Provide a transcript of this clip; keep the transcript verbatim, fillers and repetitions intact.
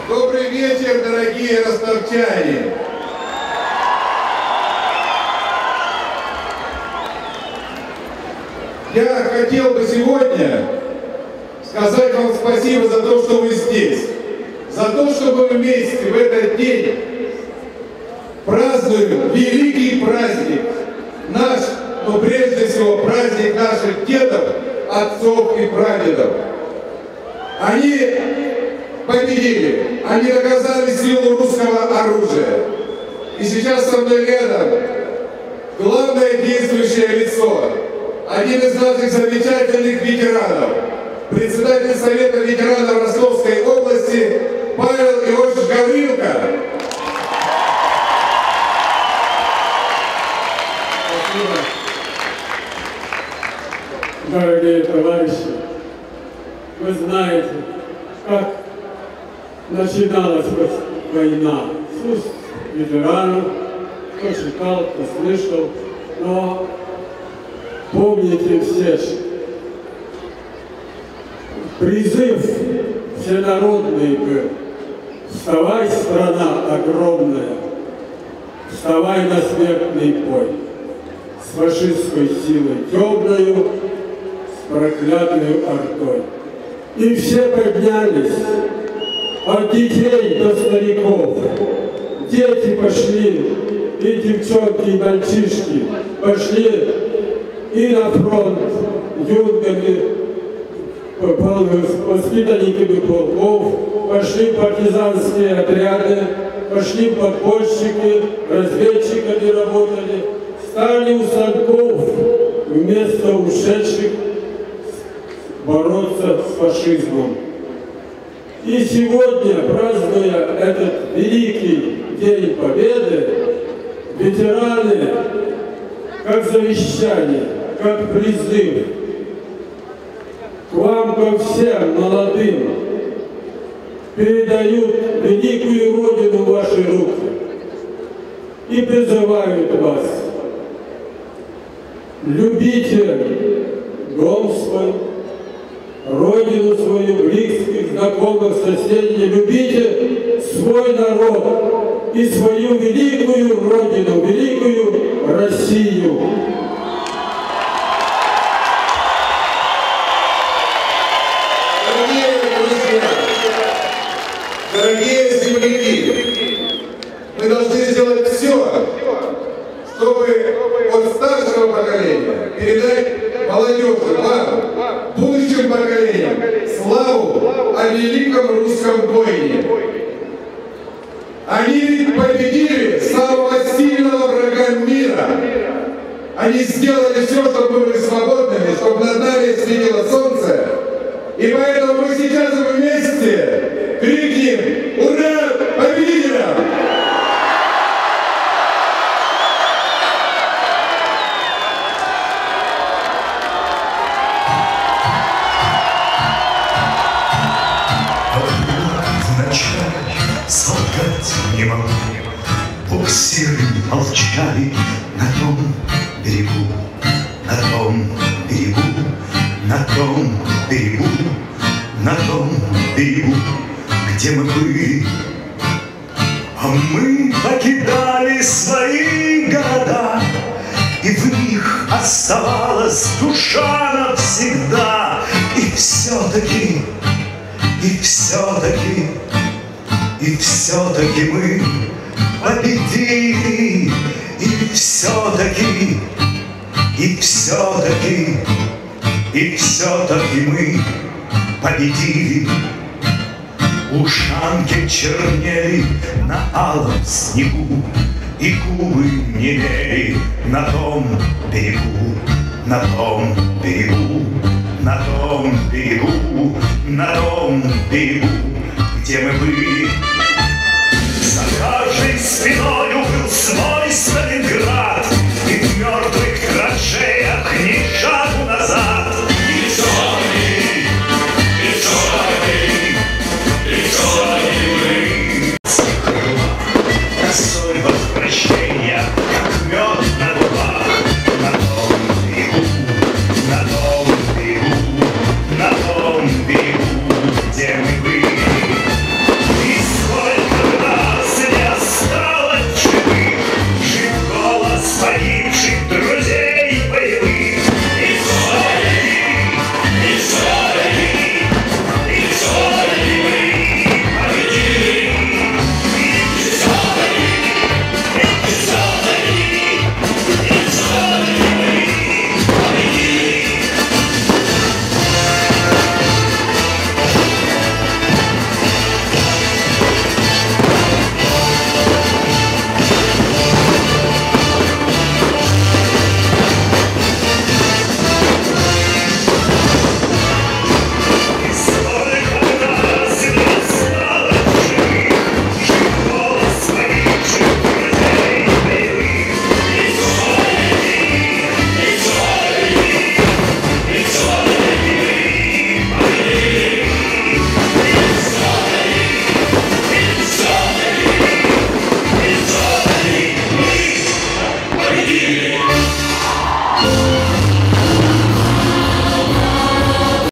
Добрый вечер, дорогие ростовчане! Я хотел бы сегодня сказать вам спасибо за то, что вы здесь, за то, что мы вместе в этот день празднуем великий праздник, наш, но прежде всего праздник наших дедов, отцов и прадедов. Они победили, они доказали силу русского оружия. И сейчас со мной рядом главное действующее лицо, один из наших замечательных ветеранов, председатель Совета ветеранов Ростовской области Павел Иосифович Гаврилко. Спасибо. Дорогие товарищи, вы знаете, как начиналась война. С уст ветеранов, кто читал, кто слышал, но помните все, призыв всенародный был: вставай, страна огромная, вставай на смертный бой, с фашистской силой темною, с проклятой ордой. И все поднялись, от детей до стариков. Дети пошли, и девчонки, и мальчишки пошли и на фронт юнгами, воспитанниками полков, пошли партизанские отряды, пошли подпольщики, разведчиками работали, стали у станков вместо ушедших бороться с фашизмом. И сегодня, празднуя этот великий День Победы, ветераны, как завещание, как призыв к вам, ко всем молодым, передают великую Родину в ваши руки и призывают вас: любите дом свой, Родину свою, близких, знакомых, соседей, любите свой народ и свою великую Родину, великую Россию. Дорогие друзья, дорогие земляки, мы должны сделать все, чтобы от старшего поколения передать молодежи, вам, будущим поколениям, славу о великом русском воине. Они ведь победили самого сильного врага мира. Они сделали все, чтобы мы были свободными, чтобы над нами светило солнце. И поэтому мы сейчас вместе крикнем: ура победителям! Солгать не могу, буксиры молчали на том берегу, на том берегу, на том берегу, на том берегу, где мы были. А мы покидали свои города, и в них оставалась душа навсегда. И все-таки, и все-таки, и все-таки мы победили, и все-таки, и все-таки, и все-таки мы победили. Ушанки чернели на алом снегу, и губы немели на том берегу, на том берегу, на том берегу, на том берегу, где мы были. За каждой спиною был свойственный